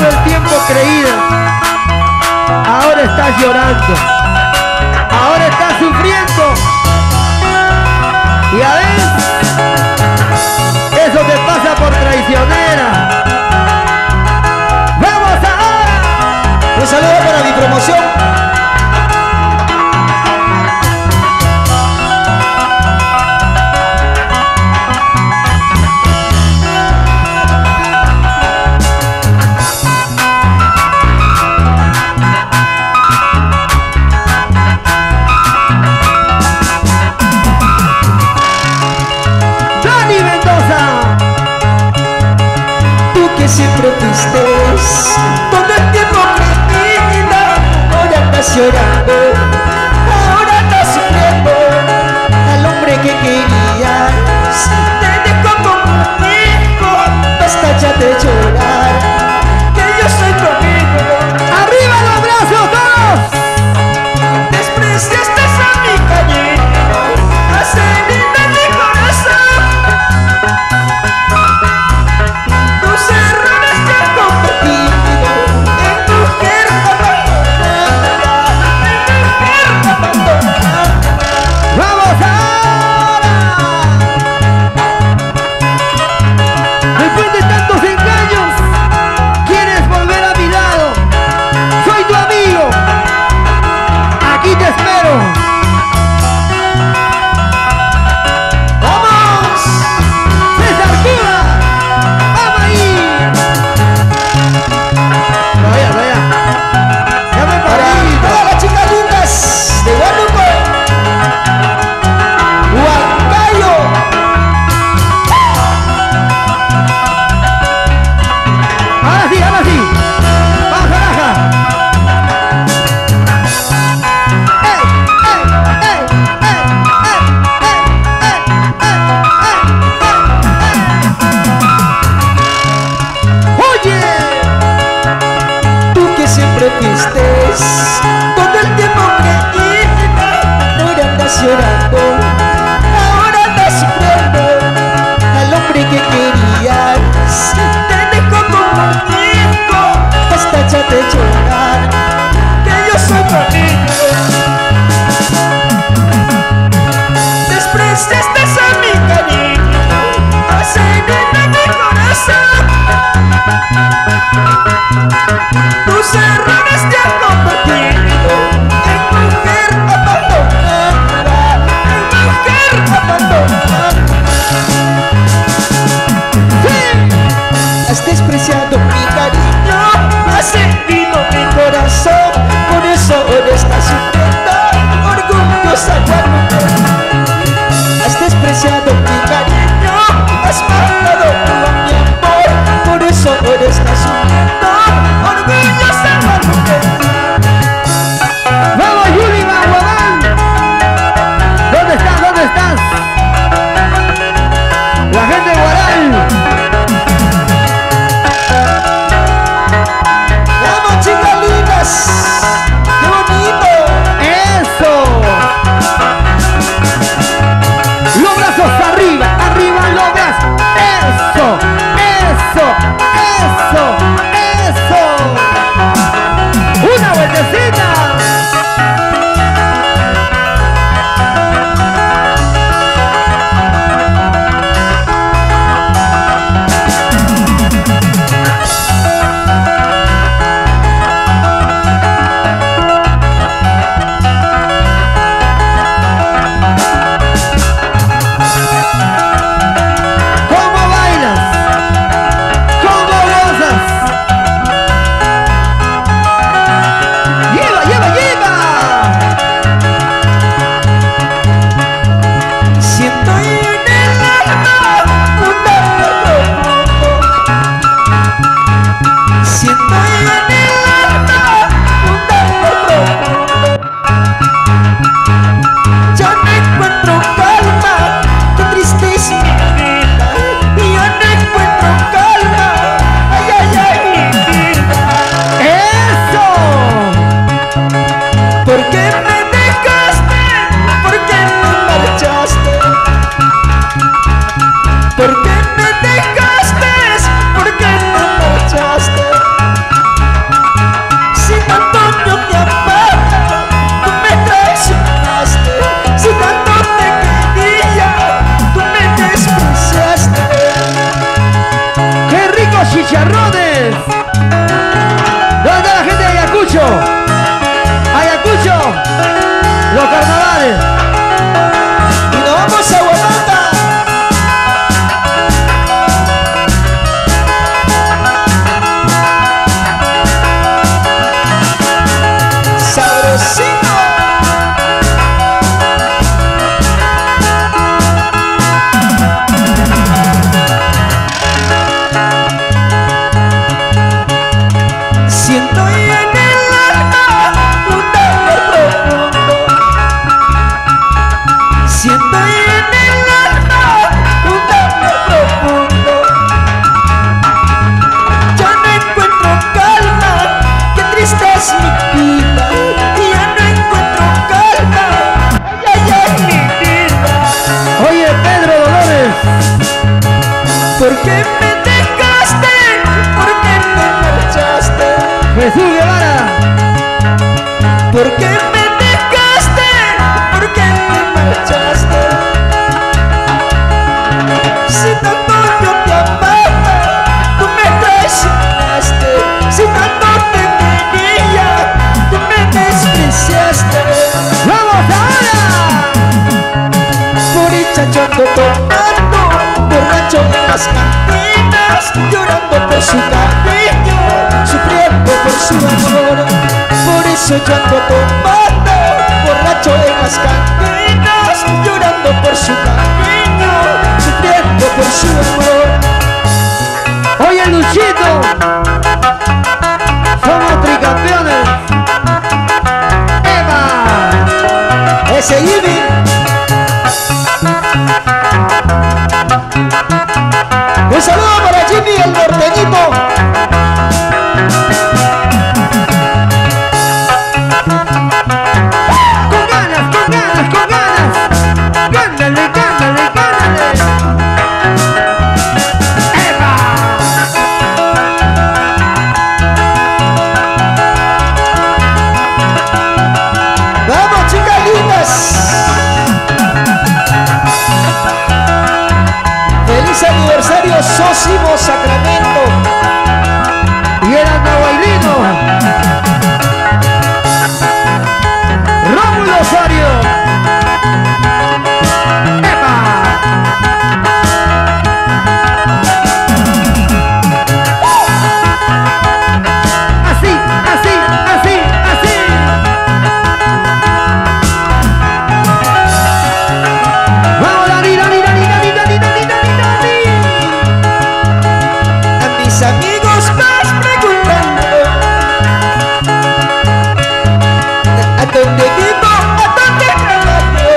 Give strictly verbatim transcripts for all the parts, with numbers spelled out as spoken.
todo el tiempo creído. Ahora estás llorando. Ahora estás sufriendo. Y a ver, eso te pasa por traicionera. ¡Vamos ahora! Un saludo para mi promoción. en el alma un dolor profundo. Ya no encuentro calma, qué triste es mi vida. Ya no encuentro calma, ay, ay, ay, mi vida. Oye, Pedro Dolores, ¿por qué me dejaste? ¿Por qué me marchaste? Jesús Guevara, ¿Por qué me dejaste? ¿Por qué me marchaste? Si tanto yo te amaba, tú me traicionaste. Si tanto te quería, tú me despreciaste. ¡vamos ahora! Por dicha yo ando tomando, borracho en las cantinas, llorando por su cariño, sufriendo por su amor. Por eso yo ando tomando, borracho en las cantinas, llorando por su cariño, sufriendo por su amor. Oye, Luchito, somos tricampeones. ¡Eva! Ese Ivy. Un saludo para Jimmy el norteñito. Con ganas, con ganas, con ganas. Cándale, cándale, cándale. ¡Eva! Vamos, chicas lindas. Feliz aniversario Sósimo Sacramento. Y el andahuaylino Rómulo Osorio. ¡Epa! Así, así, así, así. Vamos, Dani, Dani, Dani, Dani, Dani, Dani, Dani, Dani. A mis amigos vas preguntando a dónde vivo, a dónde trabajo.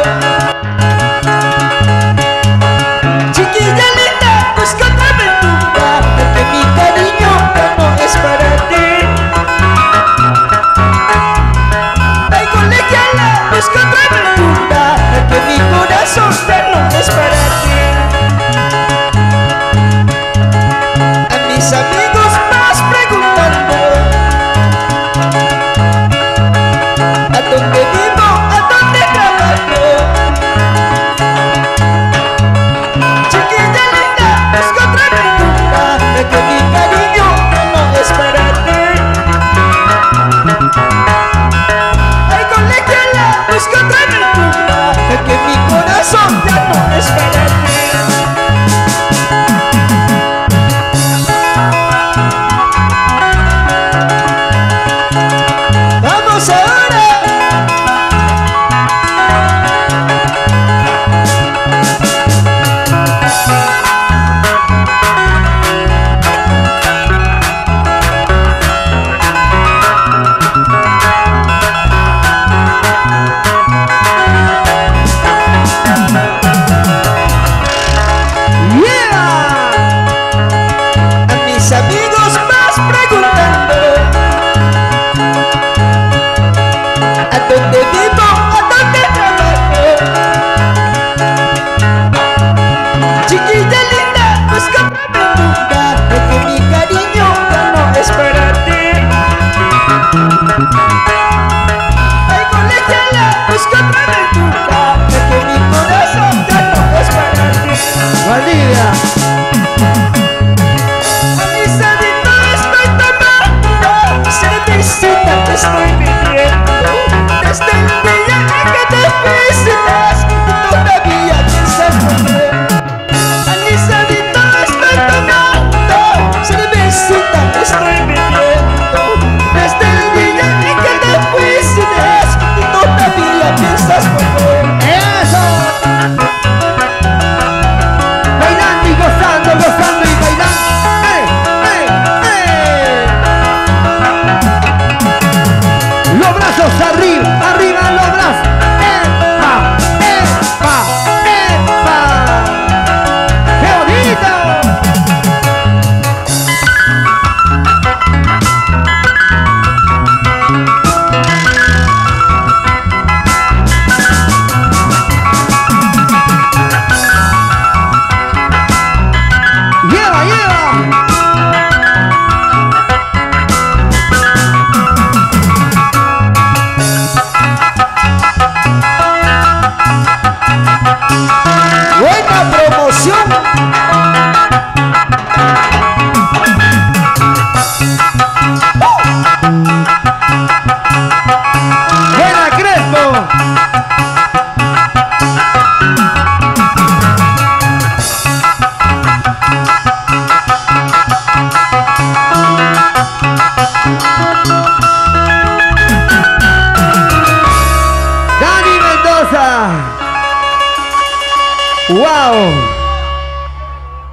Chiquilla linda, busca otra aventura, porque mi cariño ya no es para ti. Ay, colegiala, busca otra aventura, porque mi corazón ya no es para ti. A mis amigos vas preguntando a dónde vivo, a dónde trabajo. Chiquilla linda, busca otra aventura, que mi cariño ya no es para ti. Ay, colegiala, busca otra aventura, que mi corazón ya no es para ti. Vamos ahora. ¡Wow!